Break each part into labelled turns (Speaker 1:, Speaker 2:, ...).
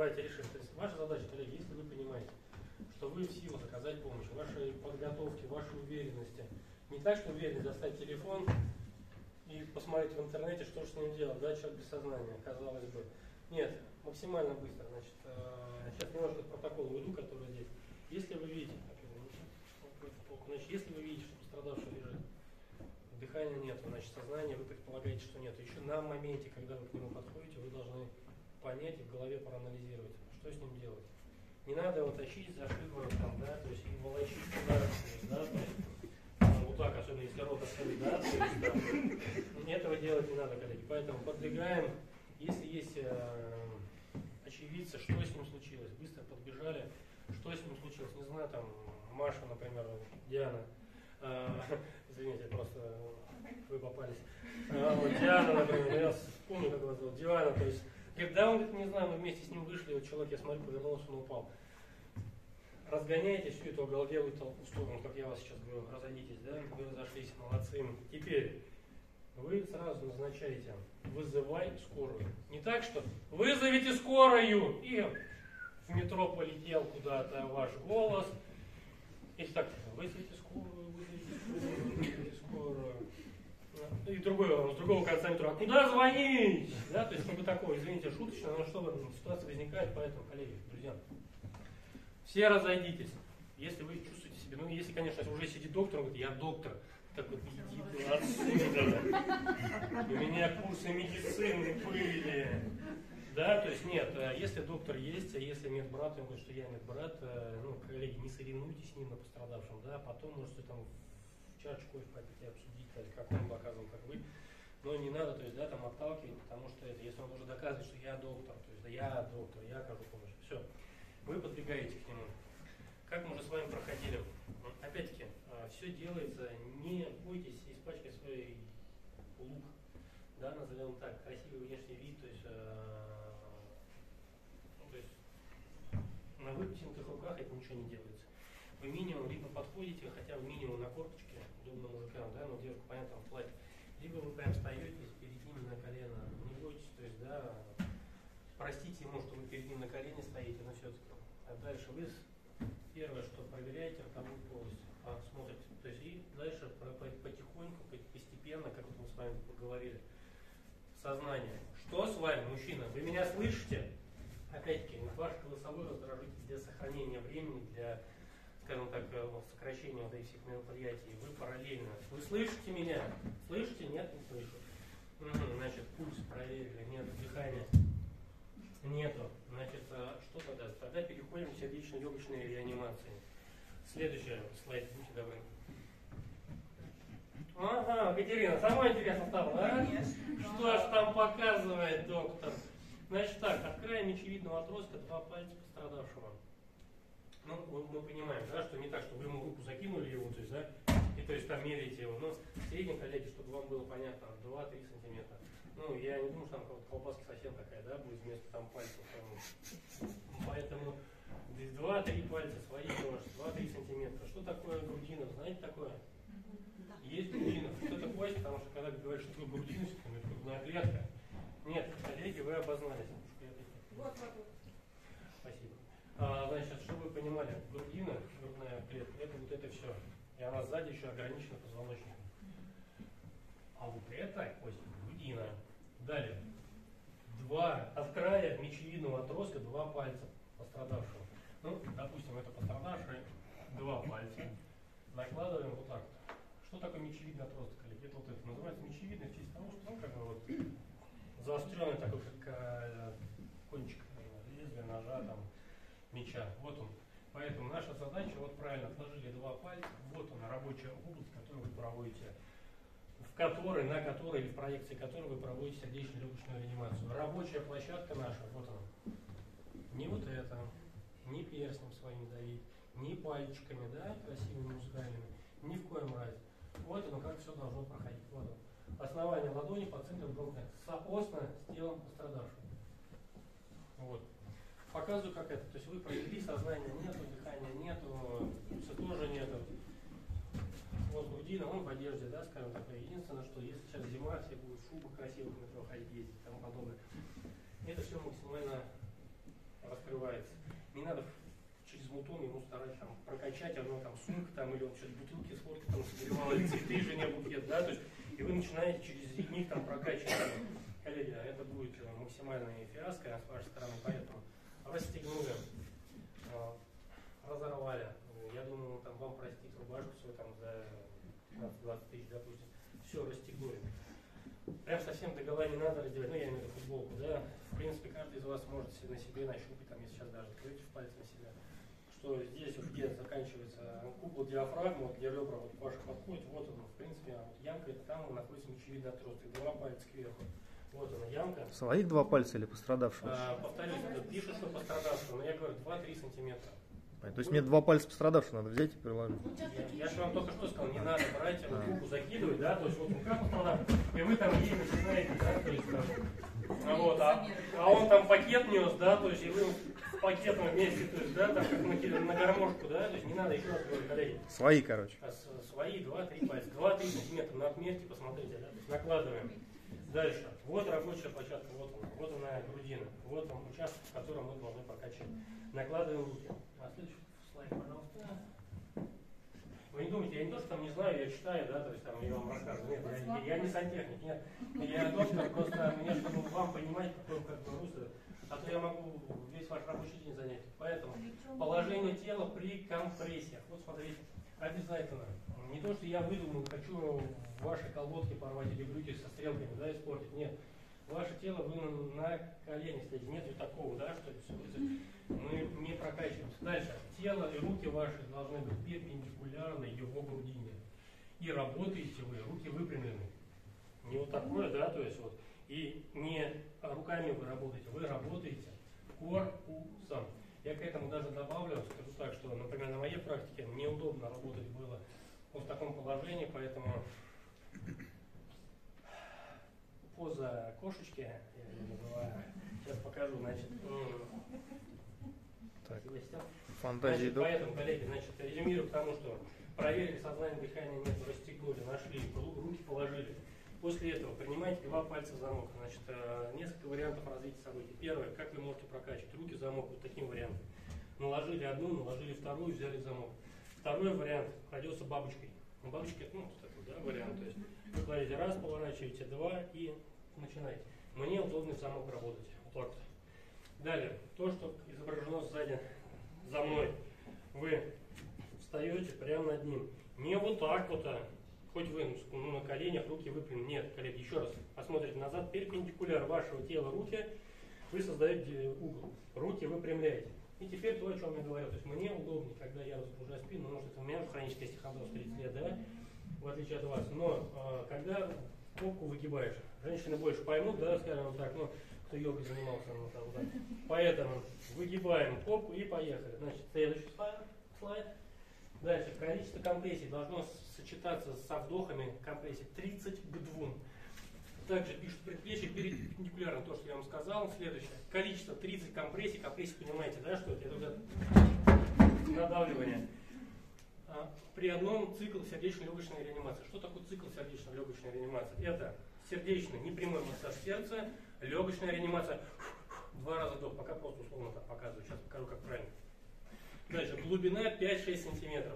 Speaker 1: давайте решим. То есть ваша задача, коллеги, если вы понимаете, что вы в силах оказать помощь, вашей подготовке, вашей уверенности. Не так, что уверенность достать телефон и посмотреть в интернете, что же с ним делать, да, человек без сознания, казалось бы. Нет, максимально быстро. Значит, сейчас немножко к протоколу уйду, который здесь. Если вы видите, если вы видите, что пострадавший лежит, дыхания нет, значит, сознания вы предполагаете, что нет. Еще на моменте, когда вы к нему подходите, вы должны понять и в голове проанализировать, что с ним делать. Не надо его тащить за шиворот, там, да, то есть и волочить туда, да, то есть, вот так, особенно если рот открыт, да, то есть, да, этого делать не надо, коллеги. Поэтому подбегаем, если есть очевидцы, что с ним случилось, быстро подбежали, что с ним случилось, не знаю, там, Маша, например, Диана, извините, просто вы попались, вот Диана, например, я помню, как вас зовут, Диана, то есть, говорит, да, он говорит, не знаю, мы вместе с ним вышли, вот человек, я смотрю, повернулся, он упал. Разгоняйте всю эту оголделую толпу в сторону, как я вас сейчас говорю, разойдитесь, да, вы разошлись, молодцы. Теперь вы сразу назначаете «вызывай скорую». Не так, что «вызовите скорую» и в метро полетел куда-то ваш голос. И так, «вызовите скорую, вызовите скорую». И другой, с другого конца метро, а куда звонить? Да, то есть, чтобы такое, извините, шуточно, но что ситуация возникает, поэтому, коллеги, друзья, все разойдитесь. Если вы чувствуете себя, ну, если, конечно, уже сидит доктор, он говорит, я доктор, так вот, иди ты отсюда. У меня курсы медицины были. Да, то есть, нет, если доктор есть, а если медбрат, он говорит, что я медбрат, ну, коллеги, не соревнуйтесь с ним на пострадавшем, да, потом можете там в чашечку кофе попить и обсудить, как он показывал, как вы. Но не надо, то есть, да, там отталкивать, потому что это, если он уже доказывает, что я доктор, то есть, да, я доктор, я окажу помощь, все. Вы подбегаете к нему. Как мы уже с вами проходили. Опять-таки, все делается, не бойтесь испачкать свой лук, да, назовем так, красивый внешний вид, то есть на выпущенных руках это ничего не делается. Вы минимум либо подходите, хотя бы минимум на корточке, удобно мужикам, да, но девушка, понятно, в платье, либо вы прям встаете перед ним на колено, не бойтесь, то есть, да, простите ему, что вы перед ним на колене стоите, но все-таки. А дальше вы первое, что проверяете ротовую полость, смотрите. То есть и дальше потихоньку, постепенно, как вот мы с вами поговорили, сознание. Что с вами, мужчина? Вы меня слышите? Опять-таки, ваш голосовой раздражитель для сохранения времени, для, скажем так, сокращения вот этих всех мероприятий. Вы параллельно. Вы слышите меня? Слышите? Нет, не слышу. Значит, пульс проверили, нет, дыхания. Нету. Значит, что тогда? Тогда переходим к сердечно-легочной реанимации. Следующий слайд, будьте добры. Ага, Катерина, самое интересное стало, да? Что ж там показывает доктор? Значит так, от края мечевидного отростка 2 пальца пострадавшего. Ну, мы понимаем, да, что не так, что вы ему руку закинули его, то есть, да, и то есть там меряете его, но в среднем, коллеги, чтобы вам было понятно, 2-3 сантиметра. Ну, я не думаю, что там колбаска совсем такая, да, будет вместо там пальцев. Поэтому здесь 2-3 пальца, свои тоже, 2-3 сантиметра. Что такое грудина? Знаете такое? Есть грудина. Что это кость? Потому что когда говорят, что такое грудина, это грудная клетка. Нет, коллеги, вы обознались.
Speaker 2: Вот.
Speaker 1: Спасибо. Значит, чтобы вы понимали, грудина, грудная клетка, это вот это все. И она сзади еще ограничена позвоночником. А вот это кость грудина. Далее. От края мечевидного отростка 2 пальца пострадавшего. Ну, допустим, это пострадавший 2 пальца. Накладываем вот так вот. Что такое мечевидный отросток, коллеги? Это вот это называется мечевидный в честь того, что он как бы вот заостренный такой, как кончик лезвия ножа, там, меча. Вот он. Поэтому наша задача, вот правильно, отложили 2 пальца, вот она рабочая область, которую вы проводите, на которой или в проекции которой вы проводите сердечно-легочную реанимацию. Рабочая площадка наша, вот она. Не вот это, не перстнем своим давить, не пальчиками, да, красивыми музыкальными, ни в коем разе. Вот оно, как все должно проходить. Вот оно. Основание ладони по центру бронхиального, соосно с телом пострадавшего. Вот. Показываю, как это. То есть вы провели, сознания нету, дыхания нету, пульса тоже нету. Вот грудина, он в одежде, да, скажем так. Единственное, что если сейчас зима, все будут в шубах красивых, метро ходить, ездить и тому подобное. Это все максимально постараюсь там прокачать, одно там сумка, там, или он что-то бутылки с водкой там согревал, или цветы жене букет, да, то есть, и вы начинаете через них там прокачивать. Коллеги, это будет максимальная фиаско с вашей стороны, поэтому расстегнули, разорвали. Я думаю, там вам простит рубашку свою там за 20 тысяч, допустим. Все, расстегнули. Прям совсем до гола не надо раздевать, ну я имею в виду футболку, да. В принципе, каждый из вас может на себе нащупать, там, если сейчас даже откроете в пальце на себя, что здесь вот где заканчивается купол диафрагмы, вот, где ребра вот ваши подходят, вот он, в принципе, вот ямка, это там находится мечевидный отросток, 2 пальца кверху. Вот она ямка.
Speaker 2: Своих 2 пальца или пострадавшего?
Speaker 1: Повторюсь, пишут, что пострадавшего, но я говорю 2-3 сантиметра.
Speaker 2: То есть мне 2 пальца пострадавшего надо взять и приложить?
Speaker 1: Я же вам только что сказал, не надо брать руку, закидывать, да, то есть вот рука пострадавшего, и вы там ей начинаете, да, то есть там, вот, а он там пакет нес, да, то есть и вы с пакетом вместе, то есть, да, там как на гармошку, да, то есть не надо, еще раз говорю, коллеги.
Speaker 2: Свои, короче.
Speaker 1: Свои 2-3 пальца, 2-3 сантиметра, на отметке посмотрите, да, то есть накладываем. Дальше. Вот рабочая площадка, вот она грудина, вот он участок, в котором мы должны прокачивать. Накладываем руки. А следующий слайд, пожалуйста. Вы не думайте, я не то, что там не знаю, я читаю, да, то есть там я вам рассказываю. Нет, я не сантехник, нет. Я доктор, просто мне, чтобы вам понимать, какое как бы русло, а то я могу весь ваш рабочий день занять. Поэтому положение тела при компрессиях. Вот смотрите, обязательно. Не то, что я выдумал, хочу ваши колготки порвать или брюки со стрелками, да, испортить. Нет. Ваше тело вы на коленях стоите. Нет такого, да, что мы не прокачиваемся. Дальше. Тело и руки ваши должны быть перпендикулярны его грудине. И работаете вы, руки выпрямлены. Не вот такое, да, то есть вот. И не руками вы работаете корпусом. Я к этому даже добавлю, скажу так, что, например, на моей практике мне удобно работать было вот в таком положении, поэтому поза кошечки, я ее называю, сейчас покажу, значит,
Speaker 2: так.
Speaker 1: Фантазии, значит, поэтому, коллеги, значит, резюмирую к тому, что проверили сознание, дыхания нет, расстегнули, нашли, руки положили. После этого принимайте 2 пальца в замок. Значит, несколько вариантов развития событий. Первое, как вы можете прокачивать руки в замок вот таким вариантом. Наложили одну, наложили вторую, взяли в замок. Второй вариант кладется бабочкой. Ну, бабочки, ну, такой, да, вариант. То есть вы кладете раз, поворачиваете 2 и начинаете. Мне удобно в замок работать. Вот так вот. Далее, то, что изображено сзади за мной. Вы встаете прямо над ним. Не вот так вот, хоть вы на коленях, руки выпрямлены. Нет, коллеги, еще раз посмотрите назад. Перпендикуляр вашего тела руки. Вы создаете угол. Руки выпрямляете. И теперь то, о чем я говорил. То есть мне удобнее, когда я разгружаю спину, потому что это у меня хроническая стихондроз 30 лет, да, в отличие от вас. Но когда попку выгибаешь, женщины больше поймут, да, скажем вот так, ну, кто йогой занимался, ну, там, да. Поэтому выгибаем попку и поехали. Значит, следующий слайд. Дальше. Количество компрессий должно сочетаться со вдохами компрессий 30 к 2. Также пишут предплечье перпендикулярно, то, что я вам сказал. Следующее. Количество 30 компрессий. Компрессии, понимаете, да, что это надавливание. При одном цикл сердечно-легочной реанимации. Что такое цикл сердечно-легочной реанимации? Это сердечный непрямой массаж сердца, легочная реанимация. 2 раза вдох, пока просто условно так показываю. Сейчас покажу, как правильно. Дальше. Глубина 5-6 сантиметров.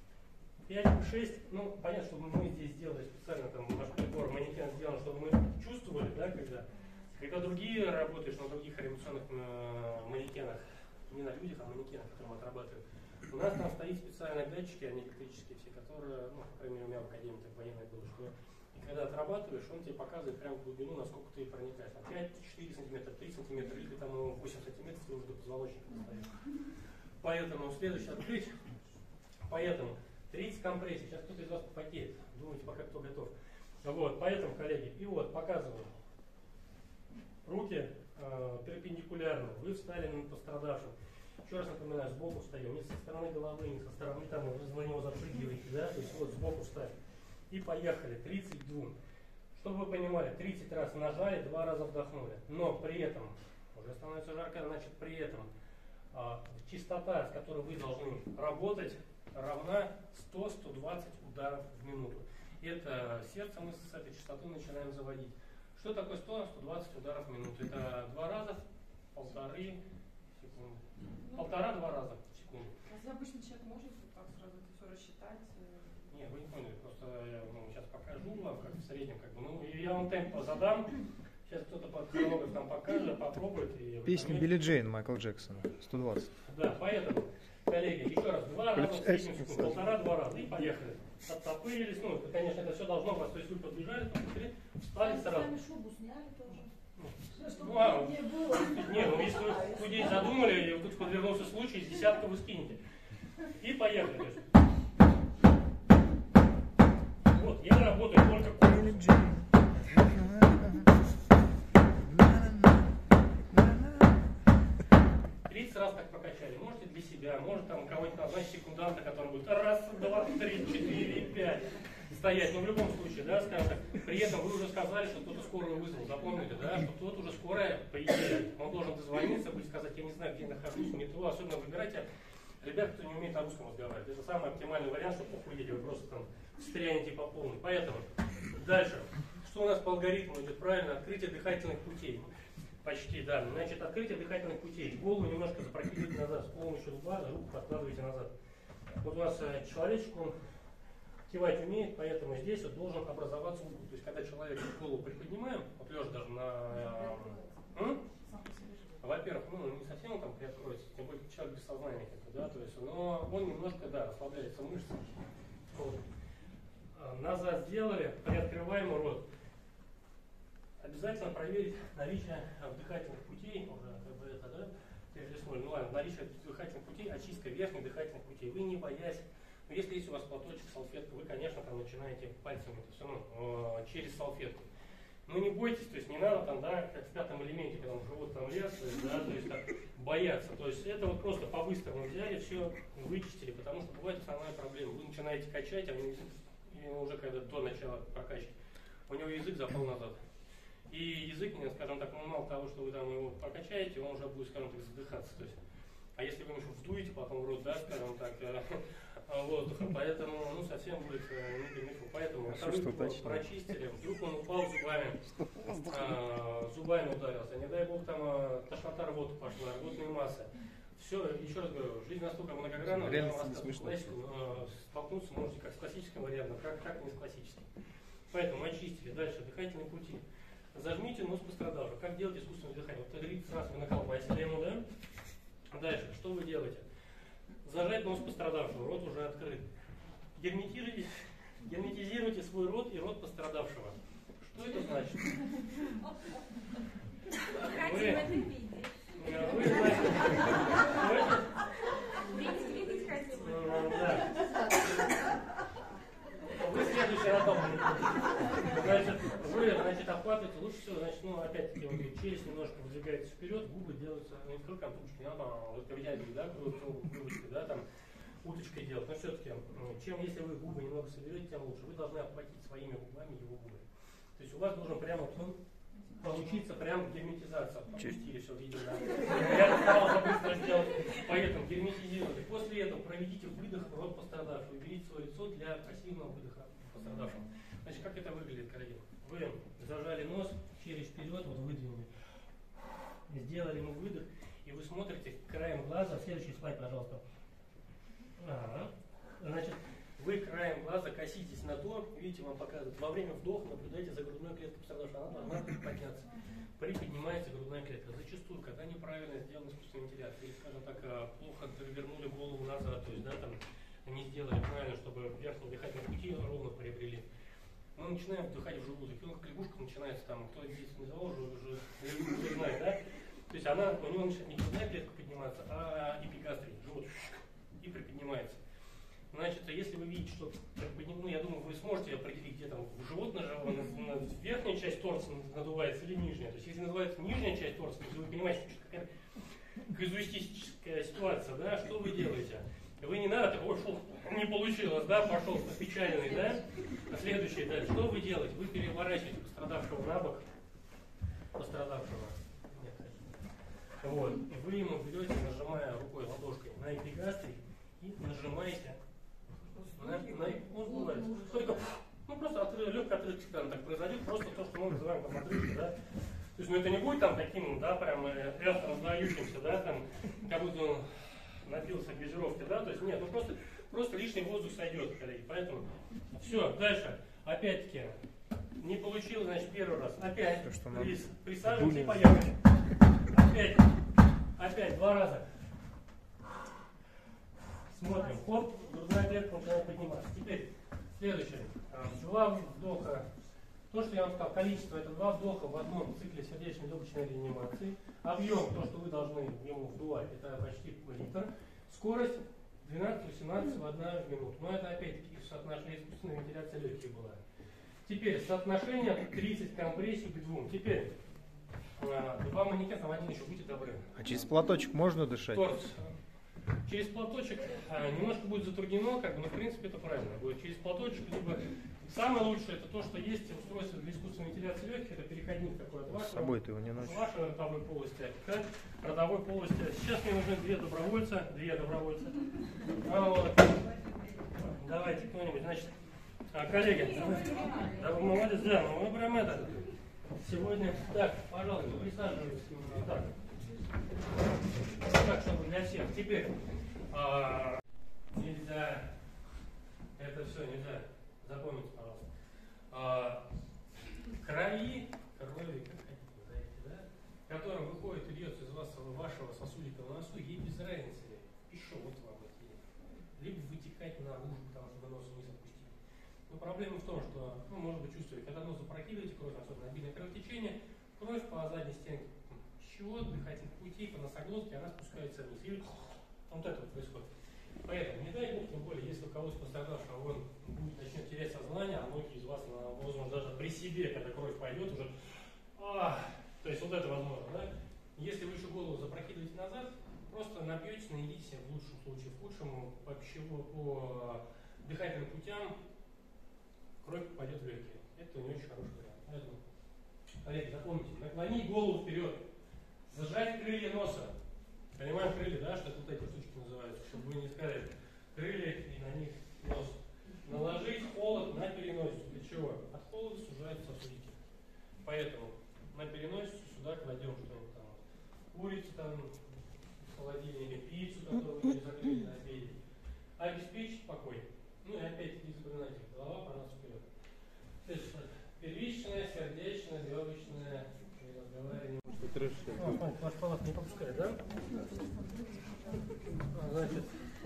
Speaker 1: 5-6, ну, понятно, что мы здесь сделали специально, там, наш прибор манекен сделан, чтобы мы чувствовали, да, когда другие работаешь на других реанимационных манекенах, не на людях, а манекенах, которые мы отрабатываем. У нас там стоит специальные датчики, они электрические все, которые, ну, по крайней мере, у меня в академии так военной было, что и когда отрабатываешь, он тебе показывает прям глубину, насколько ты проникаешь. Там 5-4 сантиметра, 3 сантиметра, или там 8 сантиметров, ты уже до позвоночника достаешь. Поэтому следующее открыть. Поэтому 30 компрессий. Сейчас кто-то из вас попотеет. Думайте, пока кто готов. Вот, поэтому, коллеги, и вот показываю. Руки перпендикулярно. Вы встали на пострадавшем. Еще раз напоминаю, сбоку встаем. Не со стороны головы, не со стороны там, вы за него запрыгиваете, да? То есть вот сбоку встали. И поехали. 32. Чтобы вы понимали, 30 раз нажали, 2 раза вдохнули. Но при этом, уже становится жарко, значит при этом частота, с которой вы должны работать, равна 100-120 ударов в минуту. Это сердце мы с этой частотой начинаем заводить. Что такое 100-120 ударов в минуту? Это 2 раза, 1,5 секунды. 1,5-2 раза в секунду.
Speaker 3: Если обычный человек может вот так сразу это все рассчитать.
Speaker 1: Нет, вы не поняли, просто я сейчас покажу вам, как в среднем, как бы, ну, и я вам темп задам, сейчас кто-то под хронограф там покажет, попробует. И
Speaker 2: Песня Билли Джейн Майкла Джексона, 120.
Speaker 1: Да, поэтому, коллеги, еще раз, 2 раза в среднем секунду, 1,5-2 раза, и поехали. Оттопырились, ну, это, конечно, это все должно вас, то есть вы подбежали, посмотрели, встали сразу.
Speaker 4: Сами шубу сняли тоже.
Speaker 1: Ну, не, ну если вы худеть задумали, и тут подвернулся случай, с десятка вы скинете. И поехали. То есть. Вот, я работаю только корпусом. 30 раз так прокачали. Можете для себя, может там кого-нибудь назначить секунданта, который будет раз, два, три, четыре, пять стоять. Но в любом случае, да, скажем так, при этом вы уже сказали, что кто-то скорую вызвал. Запомните, да, что тот уже скорая, по идее, он должен дозвониться, будет сказать, я не знаю, где я нахожусь, метро. Особенно выбирайте ребят, кто не умеет на русском разговаривать. Это самый оптимальный вариант, чтобы похудеть, вы просто там встрянете по полной. Поэтому дальше. Что у нас по алгоритму идет правильно? Открытие дыхательных путей. Почти, да. Значит, открытие дыхательных путей. Голову немножко запрокидывайте назад, с помощью лба, руку подкладывайте назад. Вот у нас человечек, он кивать умеет, поэтому здесь вот должен образоваться угол. То есть, когда человек голову приподнимаем, вот лежа даже на... Во-первых, ну, не совсем он там приоткроется, тем более человек без сознания, да, то есть, но он немножко, да, расслабляется мышцы. Вот. Назад сделали, приоткрываем рот. Обязательно проверить наличие дыхательных путей, уже как бы это, да, перелистнули, ну ладно, наличие дыхательных путей, очистка верхних дыхательных путей. Вы не боясь, но если есть у вас платочек, салфетка, вы, конечно, там начинаете пальцами, это все равно через салфетку. Ну не бойтесь, то есть не надо там, да, как в пятом элементе, когда он живот там лез, то есть, да, то есть так, бояться. То есть это вот просто по-быстрому взяли, все вычистили, потому что бывает основная проблема. Вы начинаете качать, а у него язык, уже когда до начала прокачки, у него язык запал назад. И язык, скажем так, ну, мало того, что вы там его прокачаете, он уже будет, скажем так, задыхаться. То есть, а если вы еще вдуете потом в рот, да, скажем так, воздуха, поэтому, ну, совсем будет не. Поэтому прочистили, вдруг он упал зубами, зубами ударился, не дай бог там тошнота, рвота пошла, рвотные массы. Все, еще раз говорю, жизнь настолько многогранна, что столкнуться можете как с классическим вариантом, как не с классическим. Поэтому очистили. Дальше, дыхательные пути. Зажмите нос пострадавшего. Как делать искусственное дыхание? Вот 30 раз вы наколбасили ему, да? Дальше, что вы делаете? Зажать нос пострадавшего, рот уже открыт. Герметизируйте свой рот и рот пострадавшего. Что это значит? Вы следующий на том. Значит, обхватываете, лучше всего, значит, ну, опять-таки, вот, челюсть немножко выдвигается вперед, губы делаются, ну, не только контурочки, не надо, вот, вытягивать, да, грудочкой, да, там, уточкой делать, но все-таки, чем, если вы губы немного соберете, тем лучше. Вы должны обхватить своими губами его губы. То есть у вас должен прямо получиться прям герметизация. Опустили все, видимо, да. Я старался быстро сделать, поэтому герметизируйте. После этого проведите выдох в рот пострадавшего. Уберите свое лицо для пассивного выдоха пострадавшего. Значит, как это выглядит, коллеги? Вы зажали нос, челюсть вперед, вот выдвинули. Сделали ему выдох, и вы смотрите краем глаза. Следующий слайд, пожалуйста. Значит, вы краем глаза коситесь на то, видите, вам показывают, во время вдоха наблюдайте за грудной клеткой пострадавшего, она должна подняться. Приподнимается грудная клетка. Зачастую, когда неправильно сделан искусственный вентилятор, или, скажем так, плохо вернули голову назад, то есть, да, там, не сделали правильно, чтобы верхние дыхательные пути ровно приобрели. Мы начинаем вдыхать в желудок, и он как лягушка начинается, там, кто здесь не заложил, уже знает, да? То есть она, у него начинает не грудная клетка подниматься, а эпигастрий, живот, и приподнимается. Значит, если вы видите, что, как бы, ну, я думаю, вы сможете определить, где там живот верхняя часть торса надувается или нижняя. То есть, если называется нижняя часть торса, то вы понимаете, что какая-то казуистическая ситуация, да, что вы делаете? Вы не надо, ой, фу, не получилось, да, пошел попечаленный, да? А следующее, да, что вы делаете? Вы переворачиваете пострадавшего на бок, пострадавшего. Нет, вот, и вы ему берете, нажимая рукой, ладошкой на эпигастрий и нажимаете. Он бывает. Только, ну, просто легкий отрыв, когда так произойдет, просто то, что мы называем там отрывки, да. То есть, ну, это не будет там таким, да, прям раздающимся, да, там, как будто он напился газировки, да, то есть нет, ну просто лишний воздух сойдет, коллеги, поэтому все, дальше, опять-таки, не получилось, значит, первый раз, опять,
Speaker 2: То, что нам
Speaker 1: присаживаемся и
Speaker 2: буллинг.
Speaker 1: поехали, опять, 2 раза, смотрим, хоп, грудная клетка начинает подниматься, теперь, следующее, 2 вдоха. То, что я вам сказал, количество, это 2 вдоха в одном цикле сердечной легочной реанимации. Объем, то, что вы должны ему вдувать, это почти литр. Скорость 12-18 в 1 минуту. Но это опять-таки соотношение искусственной вентиляции легких была. Теперь соотношение 30 компрессий к 2. Теперь 2 манекена, там 1 еще, будьте добры.
Speaker 2: А через платочек можно дышать?
Speaker 1: Торс. Через платочек немножко будет затруднено, как бы, но в принципе это правильно. Будет через платочек, либо самое лучшее это то, что есть устройство для искусственной вентиляции легких, это переходник такой от
Speaker 2: С собой ты его не носишь.
Speaker 1: вашей ротовой полости, опекать ротовой полости. Сейчас мне нужны 2 добровольца. Вот. Давайте кто-нибудь, значит, коллеги, да вы молодец, да, ну вы прям это. Сегодня, так, пожалуйста, присаживайтесь. Так, чтобы для всех. Теперь нельзя, это все нельзя, запомните, пожалуйста. Крови, крови, как хотите назовите, да, которая выходит и льется из вашего сосудика в носу, ей без разницы, пищевод вам идти, либо вытекать наружу, потому что вы нос вниз опустили. Но проблема в том, что, ну, может быть, чувствуете, когда нос запрокидываете, кровь, особенно обильное кровотечение, кровь по задней стенке пищевод, дыхательных путей, по носоглотке, она спускается вниз. И вот это вот происходит. Поэтому, не дай бог, тем более, если у кого-то пострадавшего он начнет терять сознание, а многие из вас, возможно, даже при себе, когда кровь пойдет, уже, то есть вот это возможно, да? Если вы еще голову запрокидываете назад, просто напьетесь, наедитесь, в лучшем случае, в худшем, по дыхательным путям кровь попадет в легкие. Это не очень хороший вариант. Поэтому, коллеги, запомните, наклонить голову вперед, зажать крылья носа. Понимаем крылья, да, что это вот эти штучки называются, чтобы вы не сказали крылья и на них нос. Наложить холод на переносицу. Для чего? От холода сужаются сосудики. Поэтому на переносицу сюда кладем что-нибудь там. Курицу там в холодильнике, пиццу, которую вы не закрыли на обеде. Обеспечить покой. Ну и опять не запоминайте, голова по нас вперед. То есть первичная, сердечная, легочная, разговаривание. Ваш палат не пропускает, да? Значит,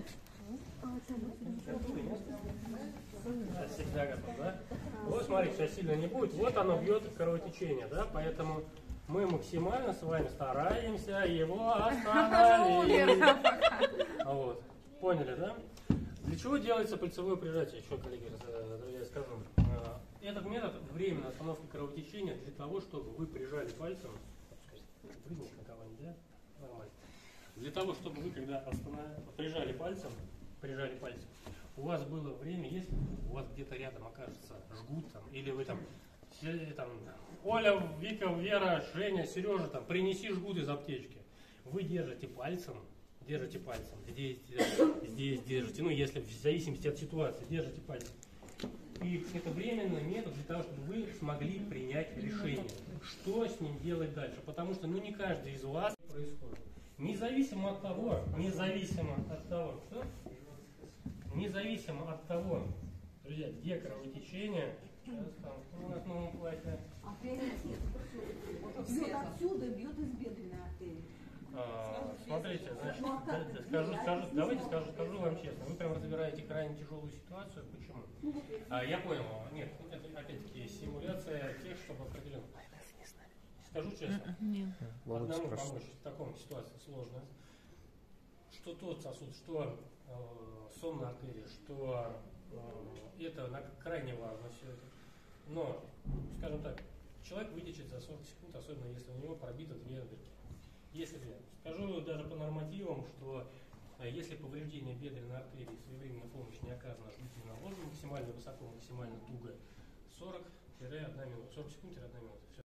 Speaker 1: всегда готов, да? Вот, смотрите, сейчас сильно не будет. Вот оно бьет кровотечение, да? Поэтому мы максимально с вами стараемся его остановить. Вот. Поняли, да? Для чего делается пальцевое прижатие? Еще, коллеги, я скажу. Этот метод временной остановки кровотечения для того, чтобы вы прижали пальцем. Прыгнуть на кого-нибудь, да? Нормально. Для того, чтобы вы, когда прижали пальцем, у вас было время, если у вас где-то рядом окажется жгут там, или вы там, Оля, Вика, Вера, Женя, Сережа, там, принеси жгут из аптечки. Вы держите пальцем, здесь держите, ну, если в зависимости от ситуации, держите пальцем. И это временный метод для того, чтобы вы смогли принять решение, что с ним делать дальше. Потому что, ну, не каждый из вас происходит. Независимо от того, друзья, где кровотечение, сейчас там, кто у нас в новом платье?
Speaker 4: Бьет отсюда, бьет из бедренной артерии.
Speaker 1: Смотрите, значит, давайте скажу вам честно. Вы прям разбираете крайне тяжелую ситуацию. Почему? Я понял. Нет, это опять-таки симуляция тех, чтобы определенно. Скажу честно. Одному помочь в таком ситуации сложно. Что тот сосуд, что сонная артерия, что это крайне важно все это. Но, скажем так, человек вытечет за 40 секунд, особенно если у него пробито 2 дырки. Если скажу даже по нормативам, что если повреждение бедренной артерии своевременная помощь не оказана, жгут не наложен максимально высоко, максимально туго, 40-1 минута, 40 секунд-1 минута. Все.